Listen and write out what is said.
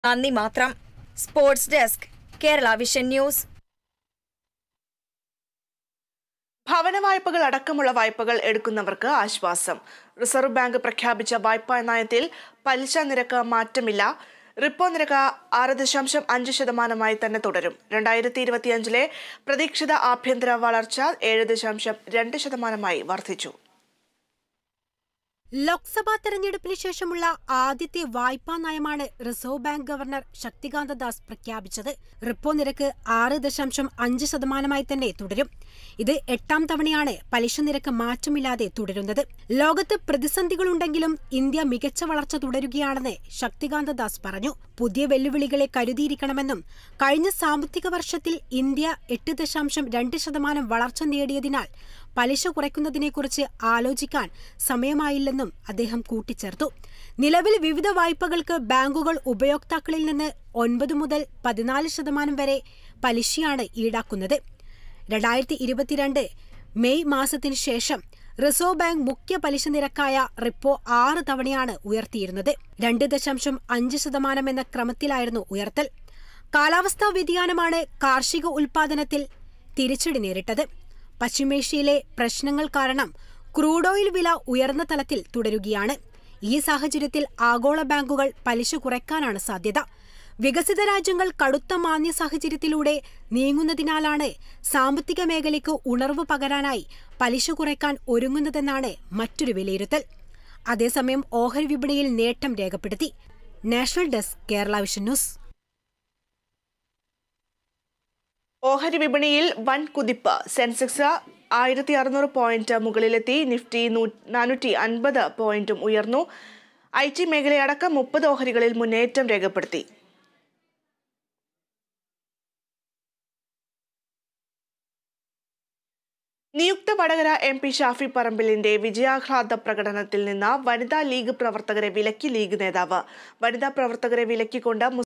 നന്ദി മാത്രം. Sports desk, Kerala Vision News. ഭവന വായ്പകൾ അടക്കമുള്ള വായ്പകൾ എടുക്കുന്നവർക്ക് ആശ്വാസം. റിസർവ് ബാങ്ക് പ്രഖ്യാപിച്ച വായ്പാ നയത്തിൽ പലിശ നിരക്ക് മാറ്റമില്ല. റിപ്പോ നിരക്ക് 6.5% തന്നെ തുടരും. 2025 പ്രതീക്ഷിത ആഭ്യന്തര വളർച്ച 7.2% വർദ്ധിച്ചു. ലോക്സഭാ തെരഞ്ഞെടുപ്പിന് ശേഷമുള്ള ആദ്യത്തെ വായ്പാ നയമാണ് Reserve Bank governor Shaktikanta Das പ്രഖ്യാപിച്ചത്. റിപ്പോ നിരക്ക് 6.5% തന്നെ തുടരും. ഇത് 8ാം തവണയാണ് പലിശ നിരക്ക് മാറ്റമില്ലാതെ തുടരുന്നത്. ലോകത്ത് പ്രതിസന്ധികളുണ്ടെങ്കിലും ഇന്ത്യ മികച്ച വളർച്ച തുടരുകയാണെന്ന് ശക്തികാന്ത ദാസ് പറഞ്ഞു. പുതിയ വെല്ലുവിളികളെ കരുതിയിരിക്കണമെന്നും കഴിഞ്ഞ സാമ്പത്തിക വർഷത്തിൽ ഇന്ത്യ 8.2% വളർച്ച നേടിയതിനാൽ പലിശ കുറയ്ക്കുന്നതിനെക്കുറിച്ച് ആലോചിക്കാൻ സമയമായില്ലെന്നും അദ്ദേഹം കൂട്ടിച്ചേർത്തു. നിലവിൽ വിവിധ വായ്പകൾക്ക് ബാങ്കുകൾ ഉപയോക്താക്കളിൽ നിന്ന് 9 മുതൽ 14% വരെ പലിശയാണ് ഈടാക്കുന്നത്. 2022 മെയ് മാസത്തിനു ശേഷം റിസർവ് ബാങ്ക് മുഖ്യ പലിശ നിരക്കായ റിപ്പോ 6 തവണയാണ് ഉയർത്തിയിരുന്നത്. 2.5% എന്ന ക്രമത്തിലായിരുന്നു ഉയർത്തൽ. കാലാവസ്ഥാ വ്യതിയാനമാണ് കാർഷിക ഉൽപാദനത്തിൽ തിരിച്ചടി നേരിട്ടത്. പശ്ചിമേഷ്യയിലെ പ്രശ്നങ്ങൾ കാരണം ക്രൂഡ് ഓയിൽ വില ഉയർന്ന തലത്തിൽ തുടരുകയാണ്. ഈ സാഹചര്യത്തിൽ ആഗോള ബാങ്കുകൾ പലിശ കുറയ്ക്കാനാണ് സാധ്യത. വികസിത രാജ്യങ്ങൾ കടുത്ത മാന്ദ്യ സാഹചര്യത്തിലൂടെ നീങ്ങുന്നതിനാലാണ് സാമ്പത്തിക മേഖലയ്ക്ക് ഉണർവ് പകരാനായി പലിശ കുറയ്ക്കാൻ ഒരുങ്ങുന്നതെന്നാണ് മറ്റൊരു വിലയിരുത്തൽ. അതേസമയം ഓഹരി വിപണിയിൽ നേട്ടം രേഖപ്പെടുത്തി. National desk, Kerala Vision News. ഓഹരി വിപണിയിൽ വൻ കുതിപ്പ്. Sensex 1600 point മുകളിലെത്തി. നിഫ്റ്റി 450 പോയിന്റും ഉയർന്നു. IT മേഖലയടക്കം 30 ഓഹരികളിൽ മുന്നേറ്റം രേഖപ്പെടുത്തി. നിയുക്ത വടകര MP ഷാഫി പറമ്പിലിന്റെ വിജയാഹ്ലാദ പ്രകടനത്തിൽ നിന്ന് വനിതാ ലീഗ് പ്രവർത്തകരെ വിലക്കി ലീഗ് നേതാവ്. വനിതാ പ്രവർത്തകരെ വിലക്കിക്കൊണ്ട്